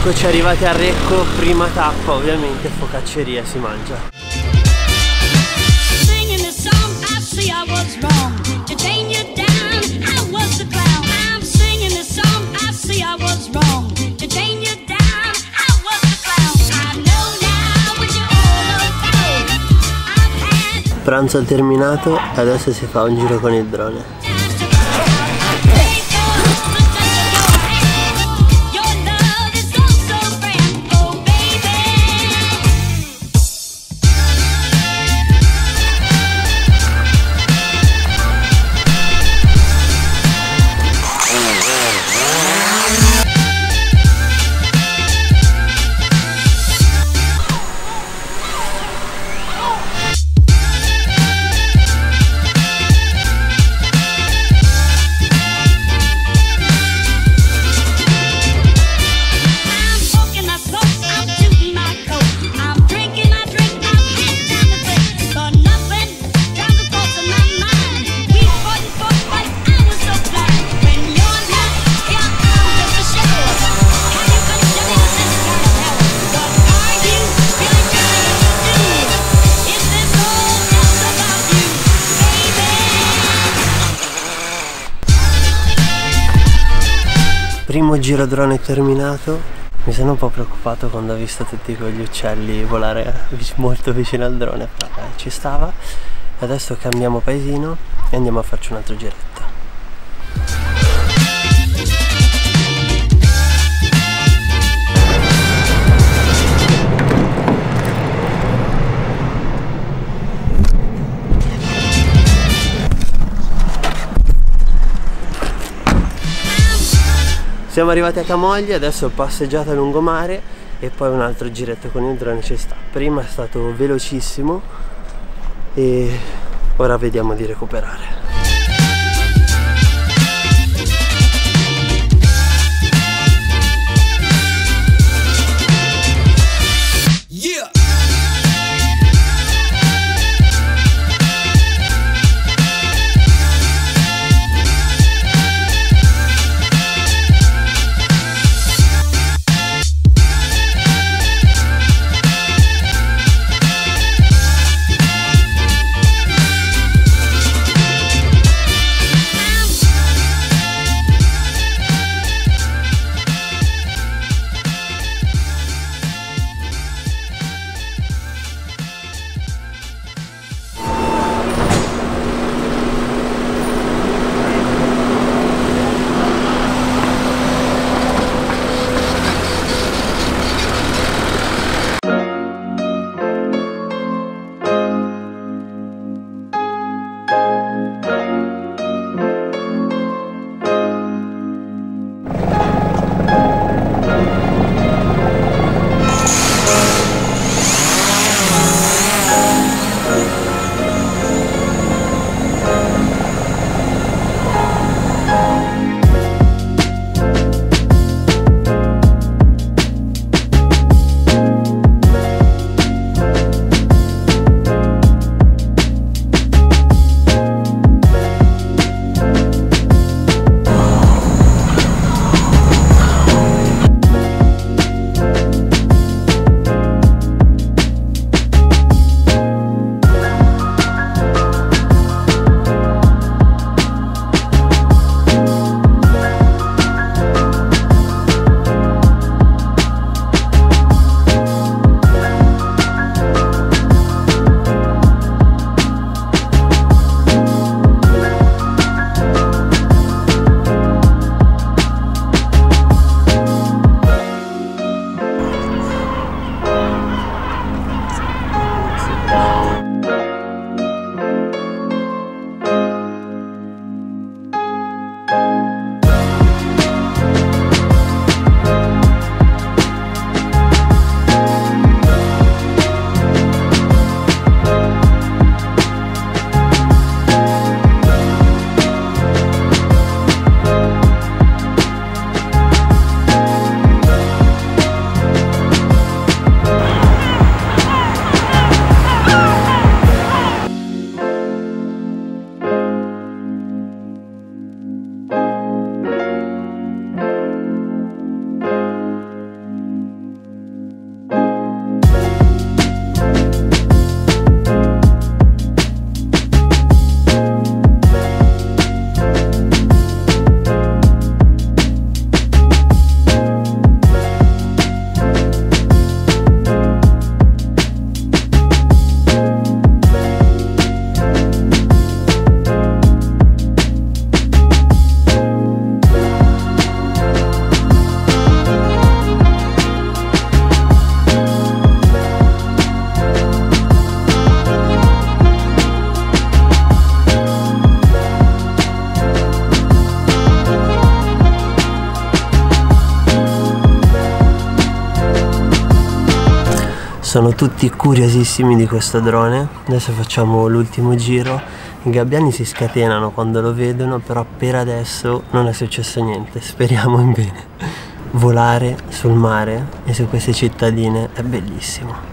Eccoci arrivati a Recco, prima tappa ovviamente focacceria, si mangia. Pranzo terminato e adesso si fa un giro con il drone. Primo giro drone terminato. Mi sono un po' preoccupato quando ho visto tutti quegli uccelli volare molto vicino al drone, però ci stava. Adesso cambiamo paesino e andiamo a farci un altro giretto. Siamo arrivati a Camogli, adesso passeggiata lungomare e poi un altro giretto con il drone ci sta. Prima è stato velocissimo e ora vediamo di recuperare. Sono tutti curiosissimi di questo drone. Adesso facciamo l'ultimo giro. I gabbiani si scatenano quando lo vedono, però per adesso non è successo niente, speriamo in bene. Volare sul mare e su queste cittadine è bellissimo.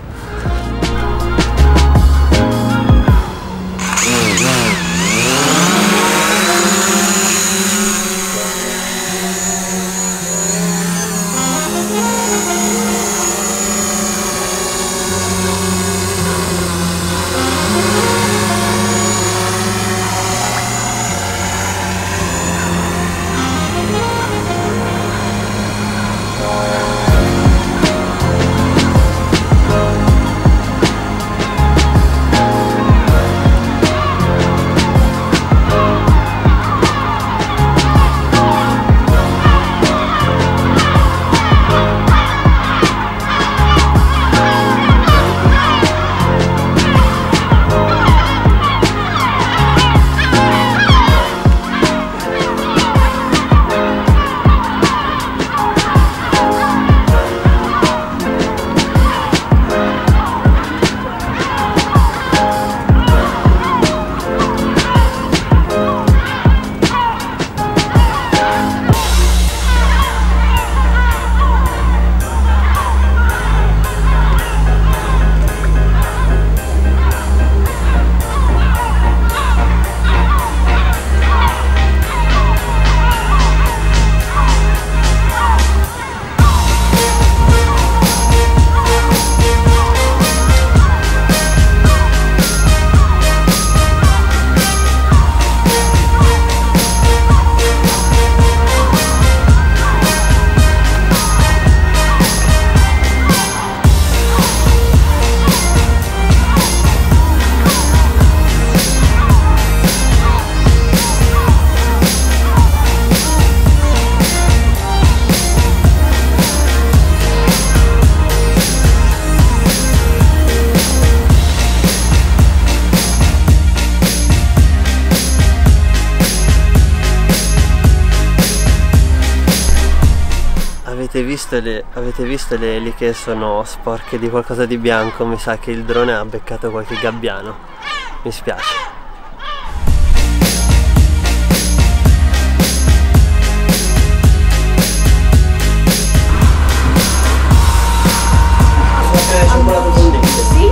Avete visto le eliche che sono sporche di qualcosa di bianco? Mi sa che il drone ha beccato qualche gabbiano. Mi spiace. Cioccolato fondente. Sì,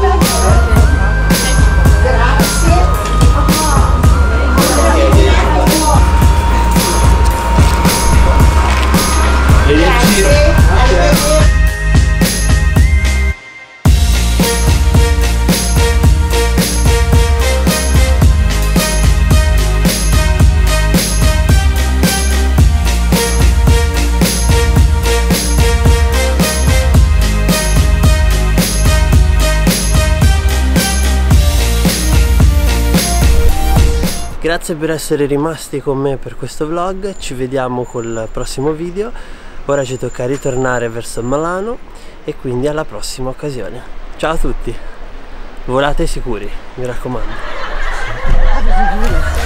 grazie. Grazie per essere rimasti con me per questo vlog, ci vediamo col prossimo video. Ora ci tocca ritornare verso Milano e quindi alla prossima occasione. Ciao a tutti, volate sicuri, mi raccomando.